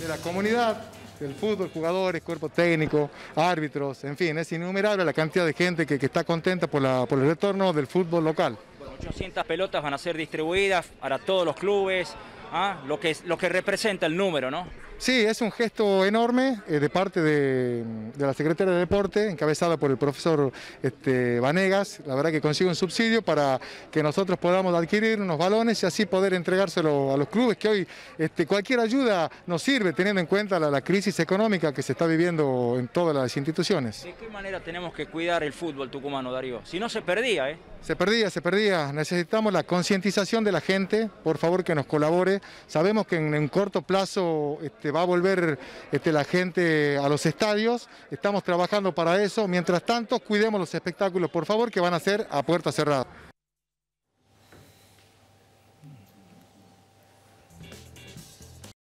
de la comunidad del fútbol, jugadores, cuerpo técnico, árbitros, en fin, es innumerable la cantidad de gente que está contenta por el retorno del fútbol local. Bueno, 800 pelotas van a ser distribuidas para todos los clubes, lo que representa el número, ¿no? Sí, es un gesto enorme de parte de la Secretaría de Deporte, encabezada por el profesor Vanegas. La verdad que consigue un subsidio para que nosotros podamos adquirir unos balones y así poder entregárselo a los clubes, que hoy cualquier ayuda nos sirve, teniendo en cuenta la crisis económica que se está viviendo en todas las instituciones. ¿De qué manera tenemos que cuidar el fútbol tucumano, Darío? Si no se perdía, ¿eh? Se perdía. Necesitamos la concientización de la gente, por favor que nos colabore. Sabemos que en un corto plazo va a volver la gente a los estadios, estamos trabajando para eso. Mientras tanto, cuidemos los espectáculos, por favor, que van a ser a puerta cerrada.